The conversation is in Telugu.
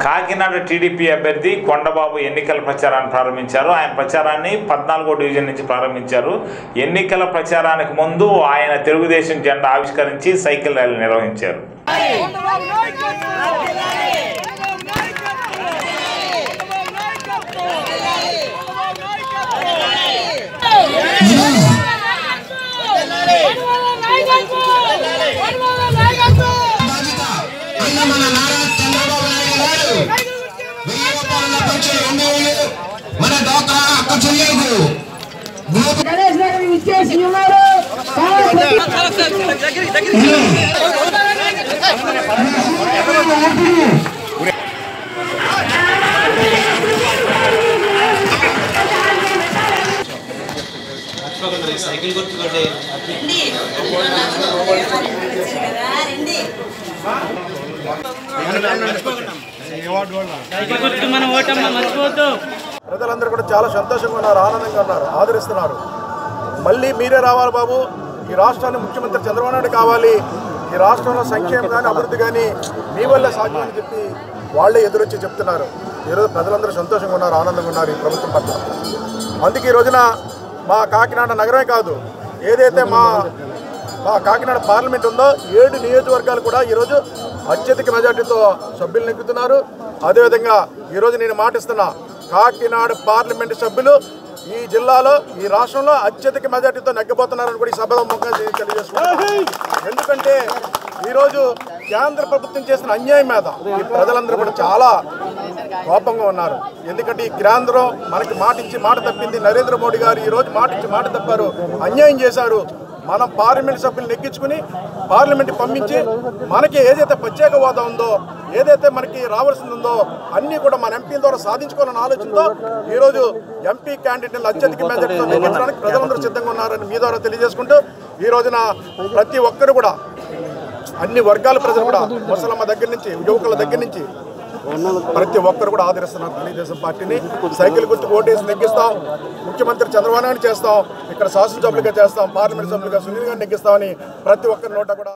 కాకినాడ టీడీపీ అభ్యర్థి కొండబాబు ఎన్నికల ప్రచారాన్ని ప్రారంభించారు. ఆయన ప్రచారాన్ని 14వ డివిజన్ నుంచి ప్రారంభించారు. ఎన్నికల ప్రచారానికి ముందు ఆయన తెలుగుదేశం జెండా ఆవిష్కరించి సైకిల్ ర్యాలీ నిర్వహించారు. సైకిల్ గుర్తుకోండి. ప్రజలందరూ కూడా చాలా సంతోషంగా ఉన్నారు, ఆనందంగా ఉన్నారు, ఆదరిస్తున్నారు. మళ్ళీ మీరే రావాలి బాబు, ఈ రాష్ట్రాన్ని ముఖ్యమంత్రి చంద్రబాబు నాయుడు కావాలి, ఈ రాష్ట్రంలో సంక్షేమం కానీ అభివృద్ధి కానీ మీ వల్ల సాధ్యమని చెప్పి వాళ్ళే ఎదురొచ్చి చెప్తున్నారు. ఈరోజు ప్రజలందరూ సంతోషంగా ఉన్నారు, ఆనందంగా ఉన్నారు ఈ ప్రభుత్వం పట్ల. అందుకే ఈ రోజున మా కాకినాడ నగరమే కాదు, ఏదైతే మా కాకినాడ పార్లమెంట్ ఉందో 7 నియోజకవర్గాలు కూడా ఈరోజు అత్యధిక మెజార్టీతో సభ్యులు నెగ్గుతున్నారు. అదేవిధంగా ఈరోజు నేను మాటిస్తున్నా, కాకినాడ పార్లమెంటు సభ్యులు ఈ జిల్లాలో ఈ రాష్ట్రంలో అత్యధిక మెజార్టీతో నెగ్గబోతున్నారని కూడా ఈ సభాముఖంగా తెలియజేసుకుంటున్నాను. ఎందుకంటే ఈరోజు కేంద్ర ప్రభుత్వం చేసిన అన్యాయం మీద ఈ ప్రజలందరూ కూడా చాలా కోపంగా ఉన్నారు. ఎందుకంటే ఈ కేంద్రం మనకి మాట తప్పింది. నరేంద్ర మోడీ గారు ఈరోజు మాట తప్పారు, అన్యాయం చేశారు. మనం పార్లమెంట్ సభ్యులు నెగ్గించుకుని పార్లమెంట్ పంపించి మనకి ఏదైతే ప్రత్యేక హోదా ఉందో, ఏదైతే మనకి రావాల్సింది ఉందో అన్నీ కూడా మన ఎంపీల ద్వారా సాధించుకోవాలన్న ఆలోచనతో ఈరోజు ఎంపీ క్యాండిడేట్లను అత్యధిక మెజార్టీతో నెగ్గించడానికి ప్రజలందరూ సిద్ధంగా ఉన్నారని మీ ద్వారా తెలియజేసుకుంటూ, ఈ రోజున ప్రతి ఒక్కరు కూడా అన్ని వర్గాల ప్రజలు కూడా ముసలమ్మ దగ్గర నుంచి యువకుల దగ్గర నుంచి ప్రతి ఒక్కరు కూడా ఆదరిస్తున్నారు తెలుగుదేశం పార్టీని. సైకిల్ గుర్తుకు ఓటేసి నెగ్గిస్తాం, ముఖ్యమంత్రి చంద్రబాబు నాయుడు చేస్తాం, ఇక్కడ శాసనసభ్యులుగా చేస్తాం, పార్లమెంట్ సభ్యులుగా సునీల్ గారిని నెగ్గిస్తామని ప్రతి ఒక్కరి నోట కూడా